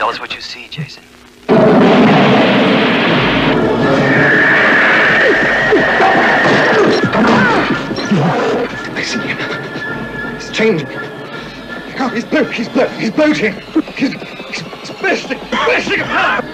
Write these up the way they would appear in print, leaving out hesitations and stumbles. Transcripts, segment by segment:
Tell us what you see, Jason. I see him. He's changing. Oh, he's bloating. He's bursting apart.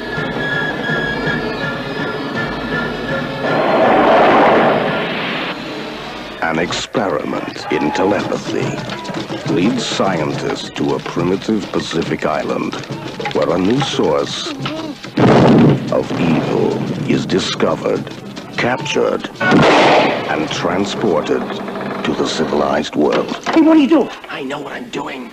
An experiment in telepathy leads scientists to a primitive Pacific island where a new source of evil is discovered, captured, and transported to the civilized world. Hey, what are you doing? I know what I'm doing.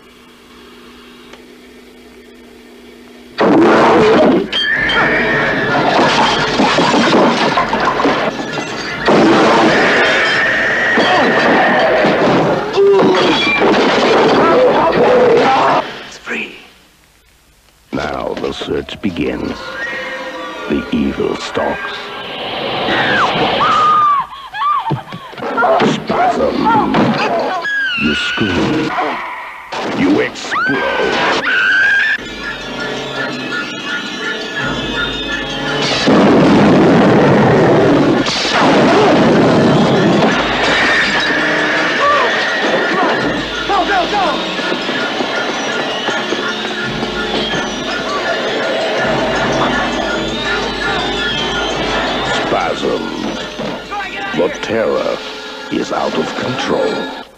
It's free. Now the search begins. The evil stalks. Spasm. You scream. You explode. Spasm. The terror is out of control.